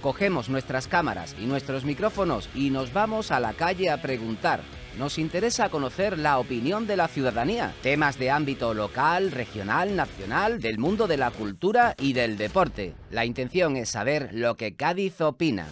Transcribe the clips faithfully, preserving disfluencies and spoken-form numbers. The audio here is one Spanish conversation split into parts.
cogemos nuestras cámaras y nuestros micrófonos y nos vamos a la calle a preguntar. Nos interesa conocer la opinión de la ciudadanía, temas de ámbito local, regional, nacional, del mundo de la cultura y del deporte. La intención es saber lo que Cádiz opina.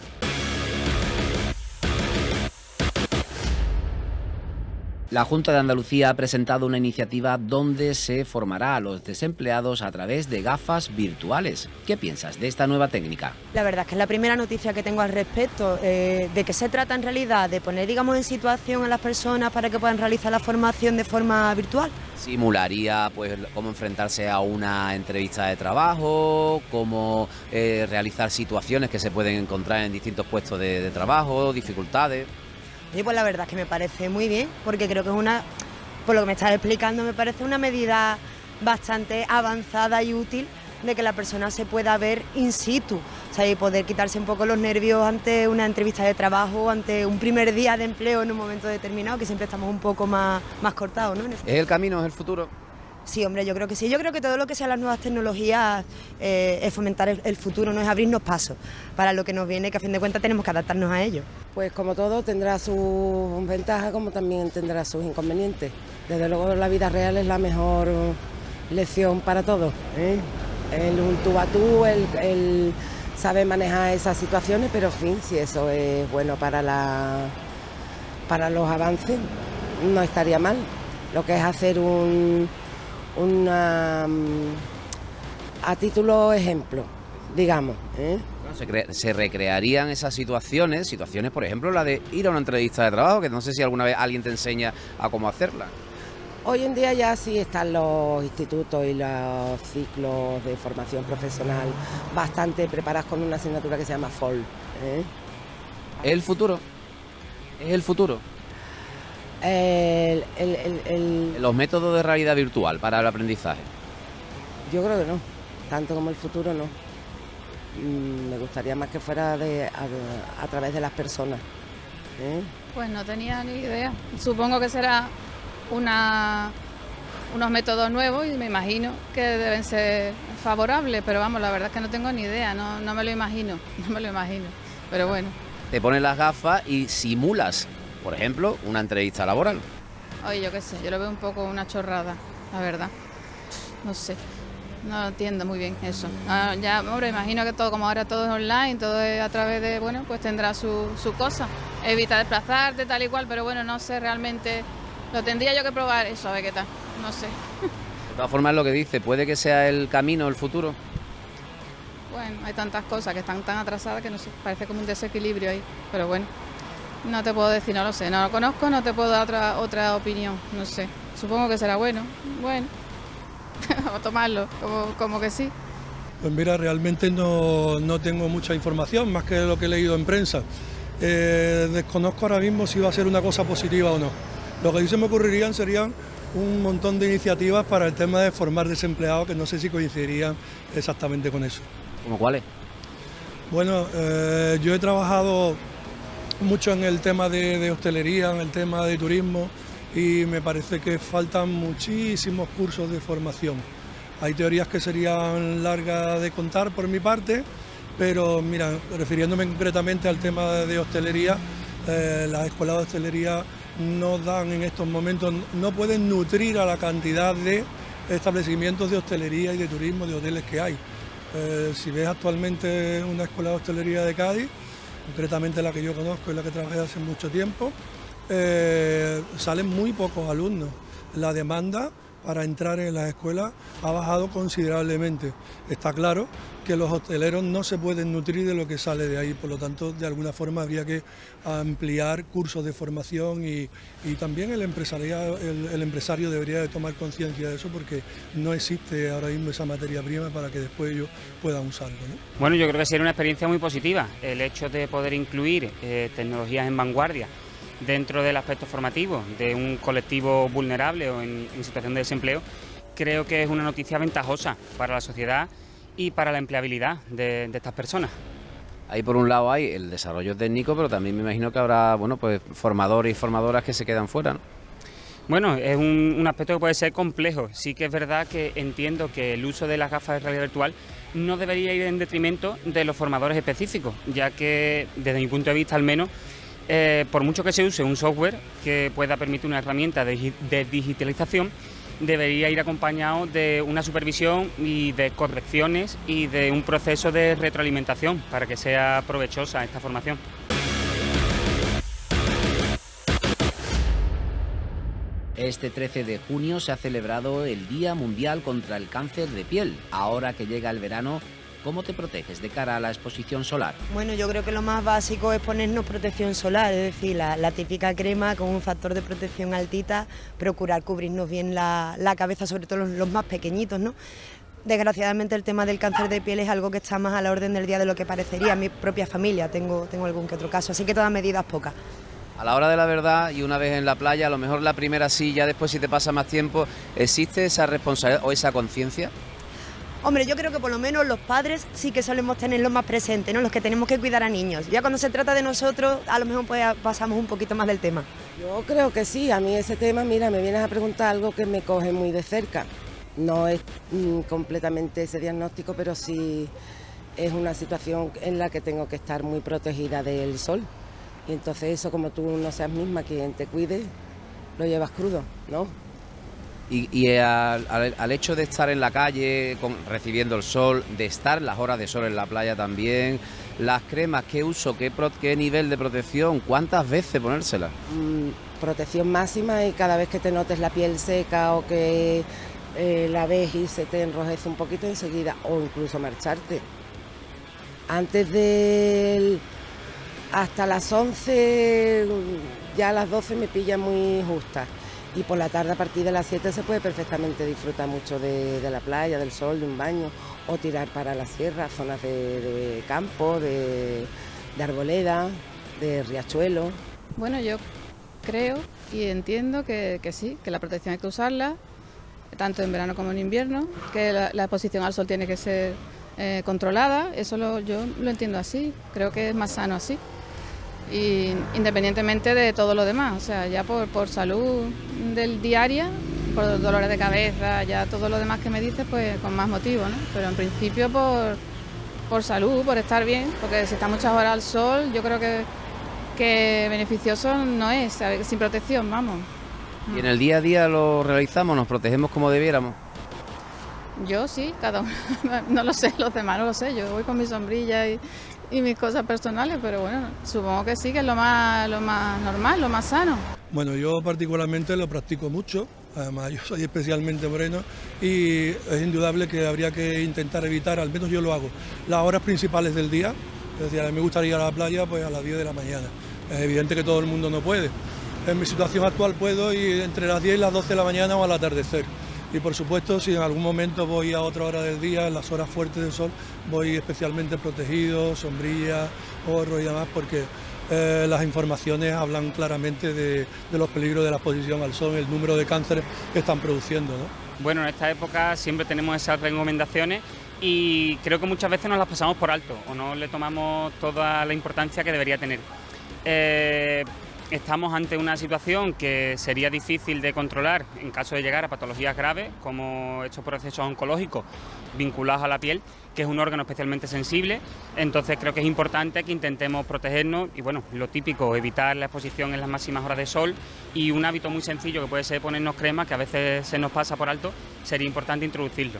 La Junta de Andalucía ha presentado una iniciativa donde se formará a los desempleados a través de gafas virtuales. ¿Qué piensas de esta nueva técnica? La verdad es que es la primera noticia que tengo al respecto. Eh, ¿De qué se trata en realidad? ¿De poner, digamos, en situación a las personas para que puedan realizar la formación de forma virtual? Simularía, pues, cómo enfrentarse a una entrevista de trabajo, cómo eh, realizar situaciones que se pueden encontrar en distintos puestos de, de trabajo, dificultades. Y pues la verdad es que me parece muy bien, porque creo que es una, por lo que me estás explicando, me parece una medida bastante avanzada y útil de que la persona se pueda ver in situ, o sea, y poder quitarse un poco los nervios ante una entrevista de trabajo, ante un primer día de empleo en un momento determinado, que siempre estamos un poco más, más cortados, ¿no? ¿Es el camino, es el futuro? Sí, hombre, yo creo que sí. Yo creo que todo lo que sean las nuevas tecnologías eh, es fomentar el, el futuro, no es abrirnos pasos para lo que nos viene, que a fin de cuentas tenemos que adaptarnos a ello. Pues como todo tendrá sus ventajas como también tendrá sus inconvenientes. Desde luego la vida real es la mejor lección para todos, ¿eh? El un tú a tú, el, el saber manejar esas situaciones, pero en fin, si eso es bueno para, la, para los avances, no estaría mal. Lo que es hacer un... Una, a título ejemplo, digamos. ¿eh? Se, cre se recrearían esas situaciones, situaciones, por ejemplo, la de ir a una entrevista de trabajo, que no sé si alguna vez alguien te enseña a cómo hacerla. Hoy en día ya sí están los institutos y los ciclos de formación profesional bastante preparados con una asignatura que se llama F O L. ¿eh? ¿Es el futuro? ¿Es el futuro? El, el, el, el... Los métodos de realidad virtual para el aprendizaje. Yo creo que no, tanto como el futuro no. Mm, me gustaría más que fuera de, a, a través de las personas. ¿eh? Pues no tenía ni idea. Supongo que será una, unos métodos nuevos y me imagino que deben ser favorables, pero vamos, la verdad es que no tengo ni idea, no, no me lo imagino, no me lo imagino, pero bueno. Te pones las gafas y simulas, por ejemplo, una entrevista laboral. Oye, yo qué sé, yo lo veo un poco una chorrada, la verdad. No sé, no entiendo muy bien eso. Ah, ya, hombre, imagino que todo, como ahora todo es online, todo es a través de, bueno, pues tendrá su, su cosa. Evita desplazarte, tal y cual, pero bueno, no sé realmente, lo tendría yo que probar eso, a ver qué tal, no sé. De todas formas, lo que dice, puede que sea el camino, el futuro. Bueno, hay tantas cosas que están tan atrasadas que no sé, parece como un desequilibrio ahí, pero bueno. No te puedo decir, no lo sé, no lo conozco, no te puedo dar otra, otra opinión, no sé. Supongo que será bueno, bueno, vamos a tomarlo, como, como que sí. Pues mira, realmente no, no tengo mucha información, más que lo que he leído en prensa. Eh, desconozco ahora mismo si va a ser una cosa positiva o no. Lo que sí se me ocurrirían serían un montón de iniciativas para el tema de formar desempleados, que no sé si coincidirían exactamente con eso. ¿Cómo cuáles? Bueno, eh, yo he trabajado mucho en el tema de, de hostelería, en el tema de turismo, y me parece que faltan muchísimos cursos de formación. Hay teorías que serían largas de contar por mi parte, pero mira, refiriéndome concretamente al tema de hostelería, eh, las escuelas de hostelería no dan en estos momentos, no pueden nutrir a la cantidad de establecimientos de hostelería y de turismo, de hoteles que hay. Eh, si ves actualmente una escuela de hostelería de Cádiz, concretamente la que yo conozco y la que trabajé hace mucho tiempo, eh, salen muy pocos alumnos. La demanda para entrar en las escuelas ha bajado considerablemente. Está claro que los hosteleros no se pueden nutrir de lo que sale de ahí, por lo tanto, de alguna forma habría que ampliar cursos de formación y, y también el, empresariado, el, el empresario debería de tomar conciencia de eso, porque no existe ahora mismo esa materia prima para que después ellos puedan usarlo, ¿no? Bueno, yo creo que sería una experiencia muy positiva el hecho de poder incluir eh, tecnologías en vanguardia dentro del aspecto formativo de un colectivo vulnerable o en, en situación de desempleo. Creo que es una noticia ventajosa para la sociedad y para la empleabilidad de, de estas personas. Ahí por un lado hay el desarrollo técnico, pero también me imagino que habrá, bueno, pues formadores y formadoras que se quedan fuera, ¿no? Bueno, es un, un aspecto que puede ser complejo. Sí que es verdad que entiendo que el uso de las gafas de realidad virtual no debería ir en detrimento de los formadores específicos, ya que desde mi punto de vista al menos, eh, por mucho que se use un software que pueda permitir una herramienta de, de digitalización, debería ir acompañado de una supervisión y de correcciones y de un proceso de retroalimentación para que sea provechosa esta formación. Este trece de junio se ha celebrado el Día Mundial contra el Cáncer de Piel. Ahora que llega el verano, ¿cómo te proteges de cara a la exposición solar? Bueno, yo creo que lo más básico es ponernos protección solar, es decir, la, la típica crema con un factor de protección altita, procurar cubrirnos bien la, la cabeza, sobre todo los, los más pequeñitos, ¿no? Desgraciadamente el tema del cáncer de piel es algo que está más a la orden del día de lo que parecería. En mi propia familia tengo, tengo algún que otro caso, así que todas medidas pocas. A la hora de la verdad y una vez en la playa, a lo mejor la primera sí, ya después si te pasa más tiempo, ¿existe esa responsabilidad o esa conciencia? Hombre, yo creo que por lo menos los padres sí que solemos tenerlo más presente, ¿no? Los que tenemos que cuidar a niños. Ya cuando se trata de nosotros, a lo mejor pues pasamos un poquito más del tema. Yo creo que sí, a mí ese tema, mira, me vienes a preguntar algo que me coge muy de cerca. No es mm, completamente ese diagnóstico, pero sí es una situación en la que tengo que estar muy protegida del sol. Y entonces eso, como tú no seas misma quien te cuide, lo llevas crudo, ¿no? Y, y al, al, al hecho de estar en la calle, con, recibiendo el sol, de estar las horas de sol en la playa también, las cremas, ¿qué uso, qué, pro, qué nivel de protección, cuántas veces ponérselas? Mm, protección máxima y cada vez que te notes la piel seca o que eh, la ves y se te enrojece un poquito enseguida, o incluso marcharte. Antes del... Hasta las once, ya a las doce me pilla muy justa. Y por la tarde a partir de las siete se puede perfectamente disfrutar mucho de, de la playa, del sol, de un baño, o tirar para la sierra, zonas de, de campo, de, de arboleda, de riachuelo. Bueno, yo creo y entiendo que, que sí, que la protección hay que usarla, tanto en verano como en invierno, que la, la exposición al sol tiene que ser eh, controlada, eso lo, yo lo entiendo así, creo que es más sano así. Y independientemente de todo lo demás, o sea, ya por, por salud del diaria, por dolores de cabeza, ya todo lo demás que me dices, pues con más motivo, ¿no? Pero en principio por, por salud, por estar bien, porque si está muchas horas al sol, yo creo que, que beneficioso no es, ¿sabes? Sin protección, vamos. ¿Y en el día a día lo realizamos, nos protegemos como debiéramos? Yo sí, cada uno, no lo sé, los demás no lo sé, yo voy con mi sombrilla y... y mis cosas personales, pero bueno, supongo que sí, que es lo más, lo más normal, lo más sano. Bueno, yo particularmente lo practico mucho, además yo soy especialmente moreno y es indudable que habría que intentar evitar, al menos yo lo hago, las horas principales del día, es decir, a mí me gustaría ir a la playa pues a las diez de la mañana, es evidente que todo el mundo no puede, en mi situación actual puedo ir entre las diez y las doce de la mañana o al atardecer. Y por supuesto, si en algún momento voy a otra hora del día, en las horas fuertes del sol, voy especialmente protegido, sombrilla, gorro y demás, porque eh, las informaciones hablan claramente de, de los peligros de la exposición al sol, el número de cánceres que están produciendo, ¿no? Bueno, en esta época siempre tenemos esas recomendaciones y creo que muchas veces nos las pasamos por alto o no le tomamos toda la importancia que debería tener. Eh, Estamos ante una situación que sería difícil de controlar en caso de llegar a patologías graves, como estos procesos oncológicos vinculados a la piel, que es un órgano especialmente sensible. Entonces creo que es importante que intentemos protegernos y, bueno, lo típico, evitar la exposición en las máximas horas de sol, y un hábito muy sencillo que puede ser ponernos crema, que a veces se nos pasa por alto, sería importante introducirlo.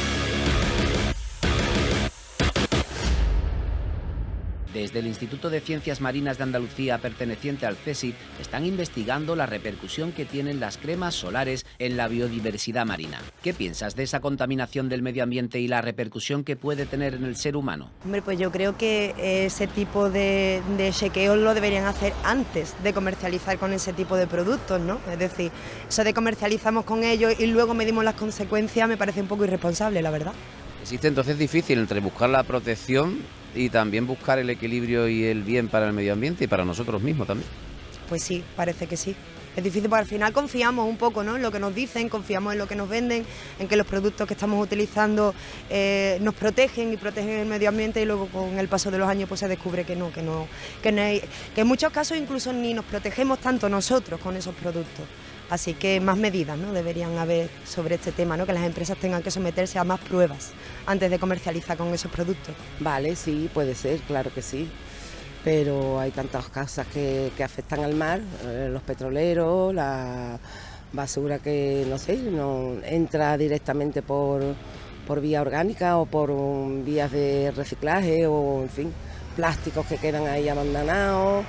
Desde el Instituto de Ciencias Marinas de Andalucía, perteneciente al CSIC, están investigando la repercusión que tienen las cremas solares en la biodiversidad marina. ¿Qué piensas de esa contaminación del medio ambiente y la repercusión que puede tener en el ser humano? Hombre, pues yo creo que ese tipo de, de chequeos lo deberían hacer antes de comercializar con ese tipo de productos, ¿no? Es decir, eso de comercializamos con ellos y luego medimos las consecuencias me parece un poco irresponsable, la verdad. Existe entonces difícil entre buscar la protección y también buscar el equilibrio y el bien para el medio ambiente y para nosotros mismos también. Pues sí, parece que sí. Es difícil porque al final confiamos un poco, ¿no?, en lo que nos dicen, confiamos en lo que nos venden, en que los productos que estamos utilizando eh, nos protegen y protegen el medio ambiente, y luego con el paso de los años pues se descubre que no, que no, que, no hay, que en muchos casos incluso ni nos protegemos tanto nosotros con esos productos. Así que más medidas, ¿no?, deberían haber sobre este tema, ¿no?, que las empresas tengan que someterse a más pruebas antes de comercializar con esos productos. Vale, sí, puede ser, claro que sí, pero hay tantas cosas que, que afectan al mar, eh, los petroleros, la basura que, no sé, no entra directamente por, por vía orgánica o por um, vías de reciclaje, o en fin, plásticos que quedan ahí abandonados,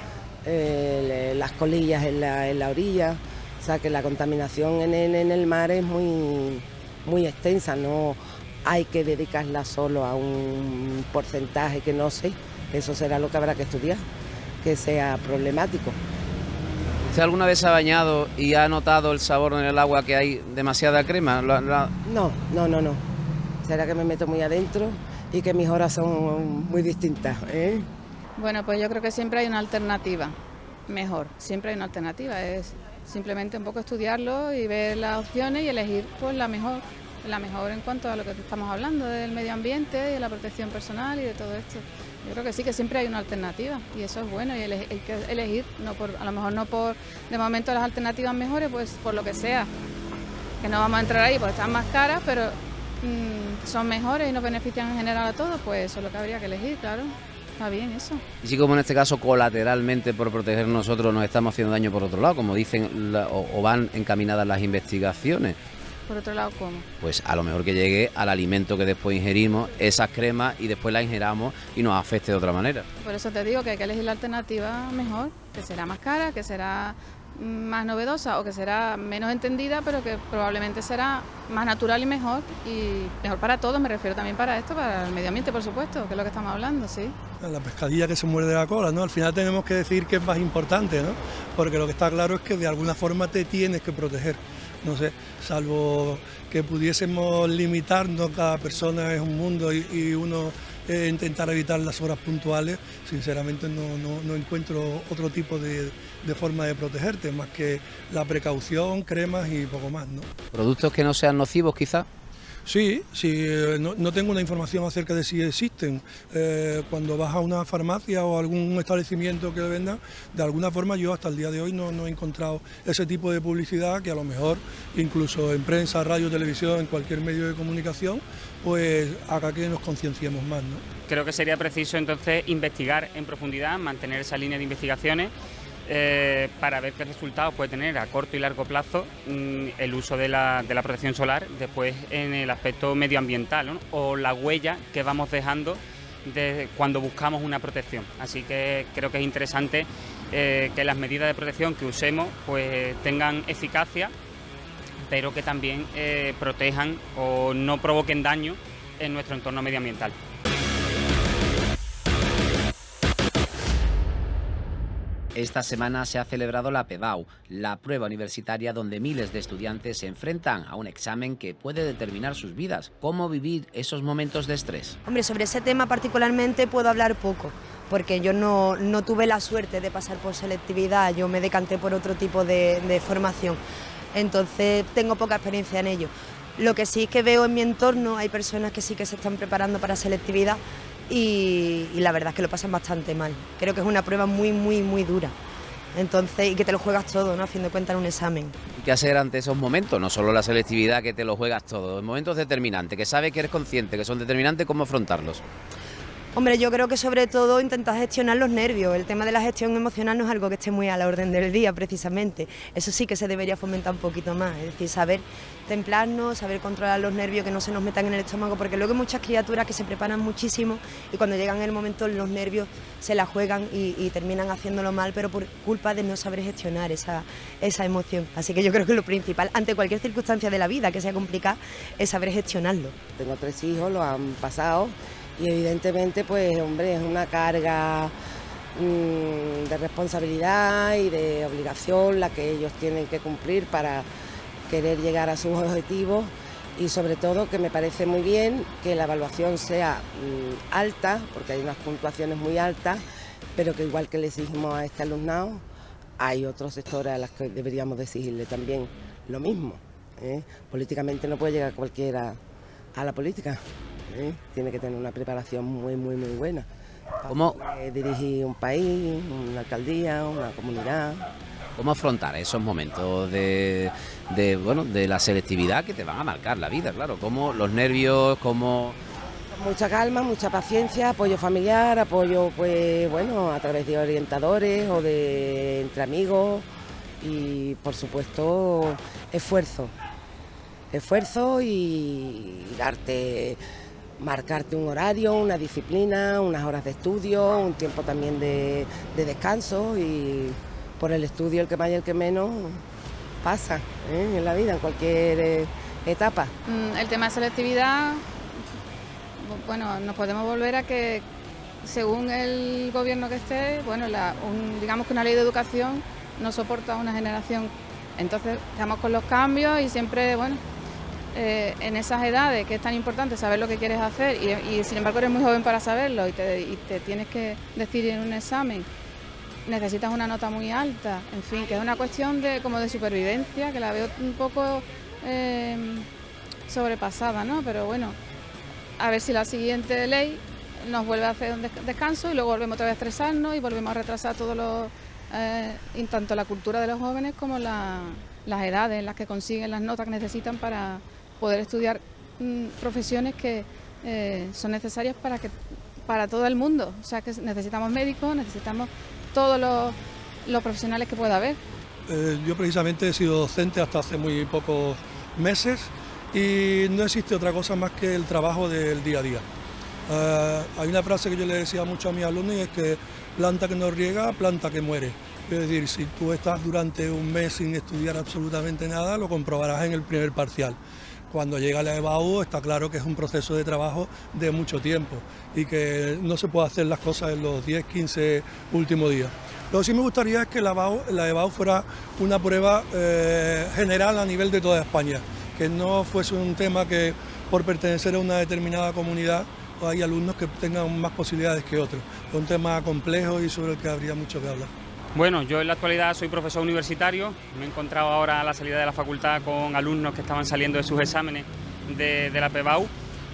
eh, las colillas en la, en la orilla. O sea que la contaminación en el, en el mar es muy, muy extensa, no hay que dedicarla solo a un porcentaje que no sé, eso será lo que habrá que estudiar, que sea problemático. ¿Usted alguna vez se ha bañado y ha notado el sabor en el agua que hay demasiada crema? ¿Lo, lo... No, no, no, no. Será que me meto muy adentro y que mis horas son muy distintas, ¿eh? Bueno, pues yo creo que siempre hay una alternativa mejor, siempre hay una alternativa, es simplemente un poco estudiarlo y ver las opciones y elegir pues la mejor, la mejor en cuanto a lo que estamos hablando del medio ambiente y de la protección personal y de todo esto. Yo creo que sí, que siempre hay una alternativa y eso es bueno, y hay que elegir, no por, a lo mejor no por de momento las alternativas mejores, pues por lo que sea, que no vamos a entrar ahí porque están más caras, pero mmm, son mejores y nos benefician en general a todos, pues eso es lo que habría que elegir, claro. Está bien eso. Y si como en este caso colateralmente por proteger nosotros nos estamos haciendo daño por otro lado, como dicen la, o, o van encaminadas las investigaciones. ¿Por otro lado cómo? Pues a lo mejor que llegue al alimento que después ingerimos, esas cremas, y después las ingeramos y nos afecte de otra manera. Por eso te digo que hay que elegir la alternativa mejor, que será más cara, que será más novedosa o que será menos entendida, pero que probablemente será más natural y mejor, y mejor para todos, me refiero también para esto, para el medio ambiente, por supuesto, que es lo que estamos hablando, sí. La pescadilla que se muerde la cola, ¿no? Al final tenemos que decir que es más importante, ¿no? Porque lo que está claro es que de alguna forma te tienes que proteger, no sé, salvo que pudiésemos limitarnos, cada persona es un mundo y, y uno eh, intentar evitar las horas puntuales, sinceramente no, no, no encuentro otro tipo de, de forma de protegerte, más que la precaución, cremas y poco más, ¿no? ¿Productos que no sean nocivos quizás? Sí, sí, no, no tengo una información acerca de si existen. Eh, cuando vas a una farmacia o algún establecimiento que venda, de alguna forma yo hasta el día de hoy no, no he encontrado ese tipo de publicidad que a lo mejor incluso en prensa, radio, televisión, en cualquier medio de comunicación, pues haga que nos concienciemos más, ¿no? Creo que sería preciso entonces investigar en profundidad, mantener esa línea de investigaciones, Eh, para ver qué resultados puede tener a corto y largo plazo mmm, el uso de la, de la protección solar, después en el aspecto medioambiental, ¿no? O la huella que vamos dejando de cuando buscamos una protección. Así que creo que es interesante eh, que las medidas de protección que usemos pues tengan eficacia, pero que también eh, protejan o no provoquen daño en nuestro entorno medioambiental. Esta semana se ha celebrado la P E B A U, la prueba universitaria donde miles de estudiantes se enfrentan a un examen que puede determinar sus vidas. ¿Cómo vivir esos momentos de estrés? Hombre, sobre ese tema particularmente puedo hablar poco, porque yo no, no tuve la suerte de pasar por selectividad, yo me decanté por otro tipo de, de formación, entonces tengo poca experiencia en ello. Lo que sí es que veo en mi entorno, hay personas que sí que se están preparando para selectividad, Y, y la verdad es que lo pasan bastante mal. Creo que es una prueba muy, muy, muy dura. Entonces, y que te lo juegas todo, ¿no? A fin de cuentas en un examen. ¿Y qué hacer ante esos momentos? No solo la selectividad, que te lo juegas todo, en momentos determinantes, que sabes que eres consciente, que son determinantes, ¿cómo afrontarlos? Hombre, yo creo que sobre todo intentar gestionar los nervios. El tema de la gestión emocional no es algo que esté muy a la orden del día, precisamente. Eso sí que se debería fomentar un poquito más, es decir, saber templarnos, saber controlar los nervios, que no se nos metan en el estómago, porque luego hay muchas criaturas que se preparan muchísimo y cuando llegan en el momento los nervios se la juegan y, y terminan haciéndolo mal, pero por culpa de no saber gestionar esa, esa emoción. Así que yo creo que lo principal, ante cualquier circunstancia de la vida que sea complicada, es saber gestionarlo. Tengo tres hijos, lo han pasado. Y evidentemente, pues, hombre, es una carga mmm, de responsabilidad y de obligación la que ellos tienen que cumplir para querer llegar a sus objetivos, y sobre todo que me parece muy bien que la evaluación sea mmm, alta, porque hay unas puntuaciones muy altas, pero que igual que le exigimos a este alumnado, hay otros sectores a los que deberíamos exigirle también lo mismo, ¿eh? Políticamente no puede llegar cualquiera a la política, ¿eh? Tiene que tener una preparación muy, muy, muy buena. ¿Cómo? Eh, dirigir un país, una alcaldía, una comunidad. ¿Cómo afrontar esos momentos de, de, bueno, de la selectividad que te van a marcar la vida, claro? ¿Cómo los nervios, cómo...? Mucha calma, mucha paciencia, apoyo familiar, apoyo, pues, bueno, a través de orientadores o de entre amigos y, por supuesto, esfuerzo. Esfuerzo y darte, marcarte un horario, una disciplina, unas horas de estudio, un tiempo también de, de descanso y por el estudio el que más y el que menos pasa, ¿eh? En la vida, en cualquier eh, etapa. El tema de selectividad, bueno, nos podemos volver a que según el gobierno que esté, bueno, la, un, digamos que una ley de educación no soporta una generación. Entonces estamos con los cambios y siempre, bueno, eh, en esas edades que es tan importante saber lo que quieres hacer y, y sin embargo eres muy joven para saberlo y te, y te tienes que decir en un examen, necesitas una nota muy alta, en fin, que es una cuestión de como de supervivencia, que la veo un poco eh, sobrepasada, ¿no? Pero bueno, a ver si la siguiente ley nos vuelve a hacer un descanso y luego volvemos otra vez a estresarnos y volvemos a retrasar todo lo, eh, tanto la cultura de los jóvenes como la, las edades en las que consiguen las notas que necesitan para poder estudiar mm, profesiones que eh, son necesarias para que para todo el mundo. O sea que necesitamos médicos, necesitamos todos los, los profesionales que pueda haber. Eh, yo precisamente he sido docente hasta hace muy pocos meses y no existe otra cosa más que el trabajo del día a día. Uh, hay una frase que yo le decía mucho a mis alumnos y es que planta que no riega, planta que muere. Es decir, si tú estás durante un mes sin estudiar absolutamente nada, lo comprobarás en el primer parcial. Cuando llega la EBAU está claro que es un proceso de trabajo de mucho tiempo y que no se puede hacer las cosas en los diez, quince últimos días. Lo que sí me gustaría es que la EBAU, la EBAU fuera una prueba eh, general a nivel de toda España, que no fuese un tema que por pertenecer a una determinada comunidad hay alumnos que tengan más posibilidades que otros. Es un tema complejo y sobre el que habría mucho que hablar. Bueno, yo en la actualidad soy profesor universitario, me he encontrado ahora a la salida de la facultad con alumnos que estaban saliendo de sus exámenes de, de la PEBAU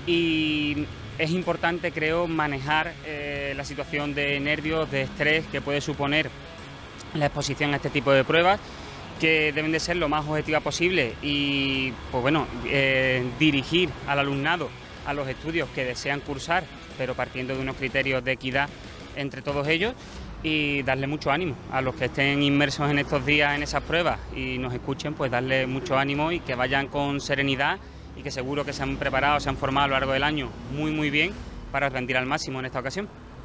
y es importante, creo, manejar eh, la situación de nervios, de estrés que puede suponer la exposición a este tipo de pruebas, que deben de ser lo más objetivas posible y, pues bueno, eh, dirigir al alumnado a los estudios que desean cursar, pero partiendo de unos criterios de equidad entre todos ellos y darle mucho ánimo a los que estén inmersos en estos días en esas pruebas y nos escuchen, pues darle mucho ánimo y que vayan con serenidad y que seguro que se han preparado, se han formado a lo largo del año muy muy bien para rendir al máximo en esta ocasión.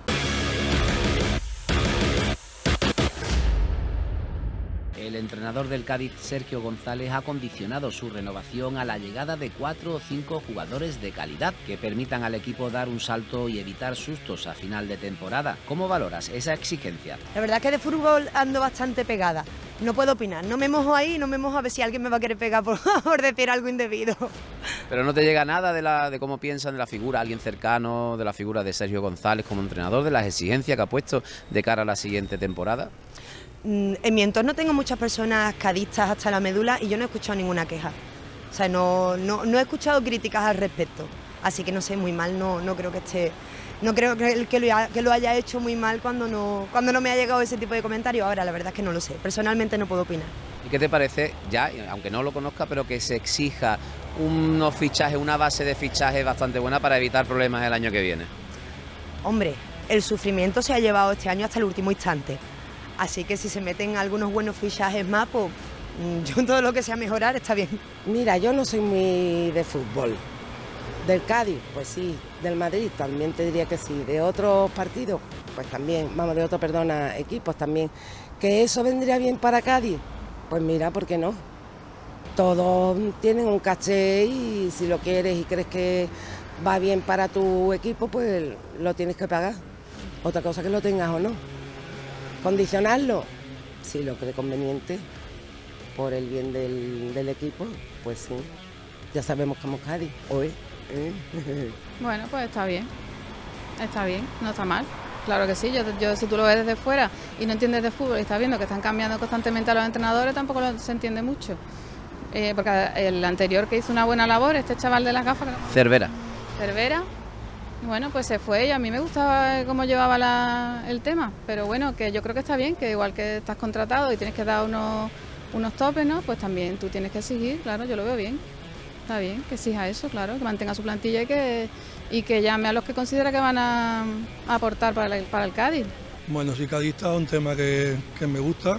El entrenador del Cádiz, Sergio González, ha condicionado su renovación a la llegada de cuatro o cinco jugadores de calidad que permitan al equipo dar un salto y evitar sustos a final de temporada. ¿Cómo valoras esa exigencia? La verdad es que de fútbol ando bastante pegada. No puedo opinar, no me mojo ahí, no me mojo a ver si alguien me va a querer pegar por, por decir algo indebido. Pero no te llega nada de, la, de cómo piensan de la figura, alguien cercano, de la figura de Sergio González como entrenador, de las exigencias que ha puesto de cara a la siguiente temporada. En mi entorno tengo muchas personas cadistas hasta la médula y yo no he escuchado ninguna queja. O sea, no, no, no he escuchado críticas al respecto. Así que no sé, muy mal, no, no creo que esté... No creo que, que, lo, que lo haya hecho muy mal cuando no, cuando no me ha llegado ese tipo de comentarios. Ahora, la verdad es que no lo sé. Personalmente no puedo opinar. ¿Y qué te parece, ya, aunque no lo conozca, pero que se exija unos fichajes, una base de fichajes bastante buena para evitar problemas el año que viene? Hombre, el sufrimiento se ha llevado este año hasta el último instante. Así que si se meten algunos buenos fichajes más, pues yo todo lo que sea mejorar está bien. Mira, yo no soy muy de fútbol. Del Cádiz, pues sí. Del Madrid también te diría que sí. De otros partidos, pues también. Vamos, de otros, perdona, equipos también. ¿Que eso vendría bien para Cádiz? Pues mira, ¿por qué no? Todos tienen un caché y si lo quieres y crees que va bien para tu equipo, pues lo tienes que pagar. Otra cosa que lo tengas o no. ¿Condicionarlo? Si lo cree conveniente, por el bien del, del equipo, pues sí. Ya sabemos que somos Cádiz, hoy. ¿Eh? Bueno, pues está bien, está bien, no está mal. claro que sí. Yo, yo si tú lo ves desde fuera y no entiendes de fútbol y estás viendo que están cambiando constantemente a los entrenadores, tampoco lo, se entiende mucho. Eh, porque el anterior que hizo una buena labor, este chaval de las gafas... Cervera. Cervera, bueno, pues se fue y a mí me gustaba cómo llevaba la, el tema, pero bueno, que yo creo que está bien, que igual que estás contratado y tienes que dar unos, unos topes, ¿no? Pues también tú tienes que exigir, claro, yo lo veo bien. Está bien, que exija eso, claro, que mantenga su plantilla y que, y que llame a los que considera que van a, a aportar para el, para el Cádiz. Bueno, sí, cadista es un tema que, que me gusta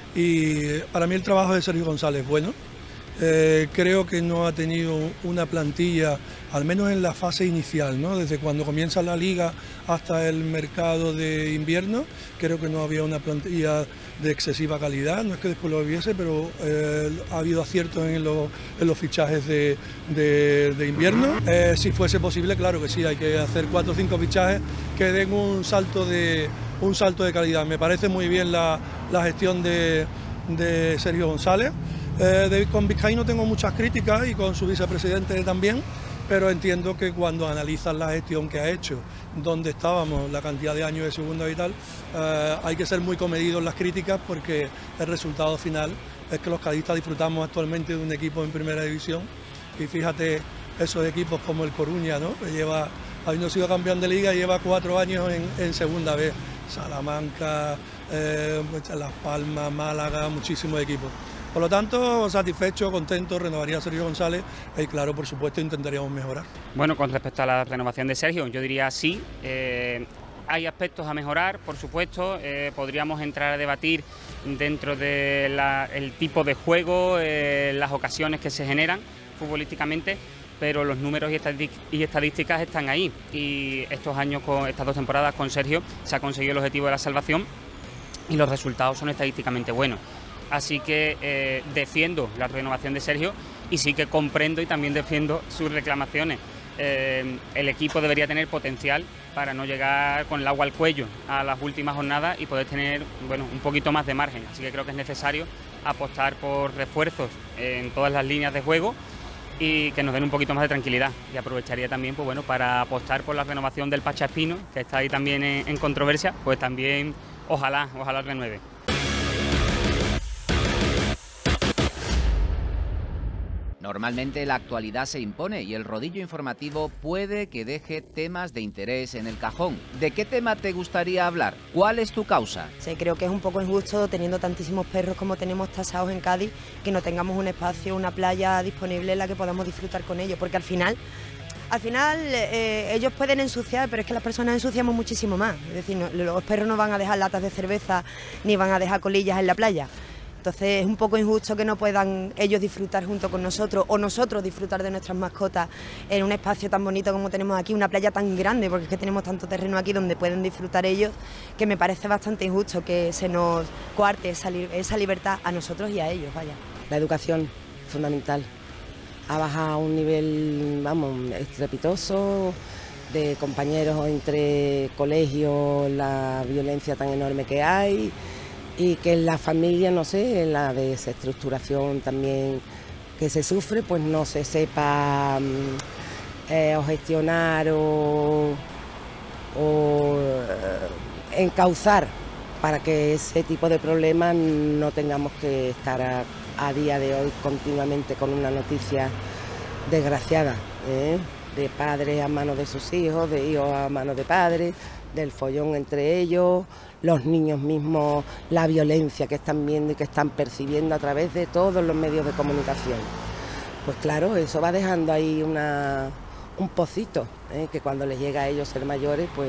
y para mí el trabajo de Sergio González es bueno. Eh, creo que no ha tenido una plantilla, al menos en la fase inicial, ¿no? Desde cuando comienza la liga hasta el mercado de invierno, creo que no había una plantilla de excesiva calidad, no es que después lo hubiese, pero eh, ha habido aciertos en los, en los fichajes de, de, de invierno. Eh, si fuese posible, claro que sí, hay que hacer cuatro o cinco fichajes que den un salto de, un salto de calidad. Me parece muy bien la, la gestión de, de Sergio González. Eh, de, con Vizcaíno tengo muchas críticas y con su vicepresidente también, pero entiendo que cuando analizas la gestión que ha hecho, dónde estábamos, la cantidad de años de segunda y tal, eh, hay que ser muy comedidos en las críticas porque el resultado final es que los cadistas disfrutamos actualmente de un equipo en primera división y fíjate esos equipos como el Coruña, ¿no? Que lleva, habiendo sido campeón de liga, lleva cuatro años en, en segunda vez, Salamanca, eh, Las Palmas, Málaga, muchísimos equipos. Por lo tanto, satisfecho, contento, renovaría a Sergio González y claro, por supuesto, intentaríamos mejorar. Bueno, con respecto a la renovación de Sergio, yo diría sí. Eh, hay aspectos a mejorar, por supuesto. Eh, podríamos entrar a debatir dentro del tipo de juego, eh, las ocasiones que se generan futbolísticamente, pero los números y estadísticas están ahí. Y estos años, con estas dos temporadas con Sergio, se ha conseguido el objetivo de la salvación y los resultados son estadísticamente buenos. Así que eh, defiendo la renovación de Sergio y sí que comprendo y también defiendo sus reclamaciones. Eh, el equipo debería tener potencial para no llegar con el agua al cuello a las últimas jornadas y poder tener, bueno, un poquito más de margen. Así que creo que es necesario apostar por refuerzos en todas las líneas de juego y que nos den un poquito más de tranquilidad. Y aprovecharía también, pues bueno, para apostar por la renovación del Pacha Espino, que está ahí también en, en controversia, pues también ojalá, ojalá renueve. Normalmente la actualidad se impone y el rodillo informativo puede que deje temas de interés en el cajón. ¿De qué tema te gustaría hablar? ¿Cuál es tu causa? Sí, creo que es un poco injusto, teniendo tantísimos perros como tenemos tasados en Cádiz, que no tengamos un espacio, una playa disponible en la que podamos disfrutar con ellos, porque al final... Al final eh, ellos pueden ensuciar, pero es que las personas ensuciamos muchísimo más. Es decir, no, los perros no van a dejar latas de cerveza ni van a dejar colillas en la playa. Entonces es un poco injusto que no puedan ellos disfrutar junto con nosotros o nosotros disfrutar de nuestras mascotas en un espacio tan bonito como tenemos aquí, una playa tan grande, porque es que tenemos tanto terreno aquí donde pueden disfrutar ellos, que me parece bastante injusto que se nos coarte esa, esa libertad a nosotros y a ellos, vaya. La educación, fundamental. Ha bajado a un nivel, vamos, estrepitoso, de compañeros entre colegios, la violencia tan enorme que hay y que en la familia, no sé, en la desestructuración también que se sufre, pues no se sepa eh, o gestionar o, o eh, encauzar para que ese tipo de problemas no tengamos que estar a, a día de hoy continuamente con una noticia desgraciada, ¿eh? De padres a manos de sus hijos, de hijos a manos de padres, del follón entre ellos, los niños mismos, la violencia que están viendo y que están percibiendo a través de todos los medios de comunicación. Pues claro, eso va dejando ahí una, un pocito, ¿eh? Que cuando les llega a ellos ser mayores, pues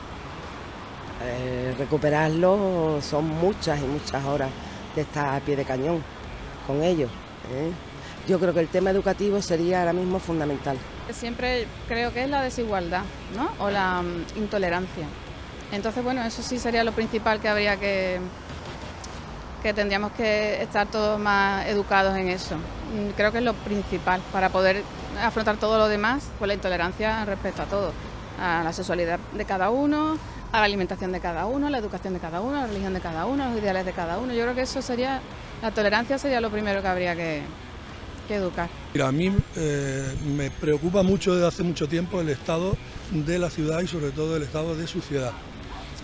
eh, recuperarlo son muchas y muchas horas de estar a pie de cañón con ellos, ¿eh? Yo creo que el tema educativo sería ahora mismo fundamental. Siempre creo que es la desigualdad, ¿no? O la um, intolerancia. Entonces, bueno, eso sí sería lo principal que habría que... que tendríamos que estar todos más educados en eso. Creo que es lo principal para poder afrontar todo lo demás, pues la intolerancia respecto a todo. A la sexualidad de cada uno, a la alimentación de cada uno, a la educación de cada uno, a la religión de cada uno, a los ideales de cada uno. Yo creo que eso sería... la tolerancia sería lo primero que habría que... que educar. Mira, a mí eh, me preocupa mucho desde hace mucho tiempo el estado de la ciudad y sobre todo el estado de su ciudad.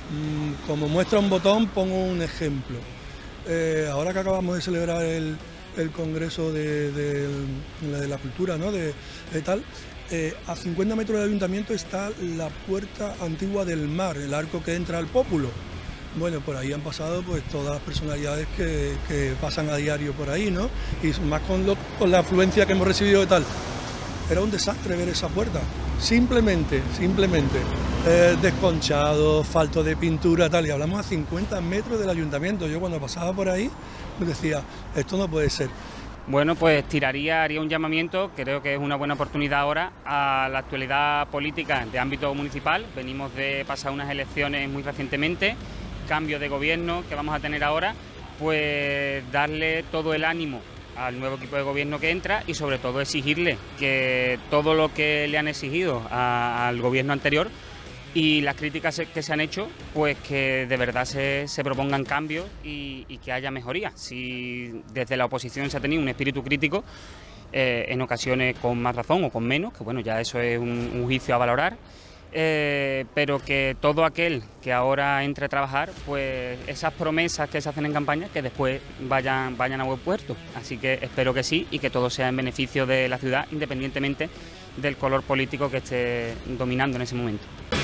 Como muestra un botón, pongo un ejemplo. Eh, ahora que acabamos de celebrar el, el Congreso de, de, de la Cultura, ¿no? de, de tal, eh, a cincuenta metros del ayuntamiento está la puerta antigua del mar, el arco que entra al Pópulo. Bueno, por ahí han pasado pues todas las personalidades que, que pasan a diario por ahí, ¿no? Y más con, lo, con la afluencia que hemos recibido y tal. Era un desastre ver esa puerta, simplemente, simplemente. Eh, desconchado, falto de pintura, tal, y hablamos a cincuenta metros del ayuntamiento. Yo cuando pasaba por ahí me decía, esto no puede ser. Bueno, pues tiraría, haría un llamamiento, creo que es una buena oportunidad ahora, a la actualidad política de ámbito municipal. Venimos de pasar unas elecciones muy recientemente, cambio de gobierno que vamos a tener ahora, pues darle todo el ánimo al nuevo equipo de gobierno que entra y sobre todo exigirle que todo lo que le han exigido a, al gobierno anterior y las críticas que se han hecho, pues que de verdad se, se propongan cambios y, y que haya mejoría. Si desde la oposición se ha tenido un espíritu crítico, eh, en ocasiones con más razón o con menos, que bueno, ya eso es un, un juicio a valorar, eh, pero que todo aquel que ahora entre a trabajar, pues esas promesas que se hacen en campaña, que después vayan, vayan a buen puerto. Así que espero que sí y que todo sea en beneficio de la ciudad, independientemente del color político que esté dominando en ese momento.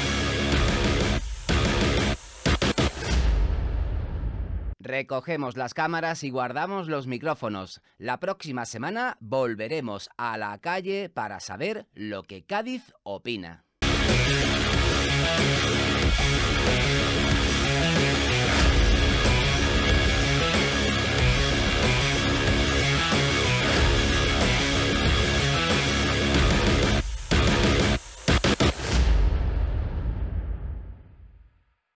Recogemos las cámaras y guardamos los micrófonos. La próxima semana volveremos a la calle para saber lo que Cádiz opina.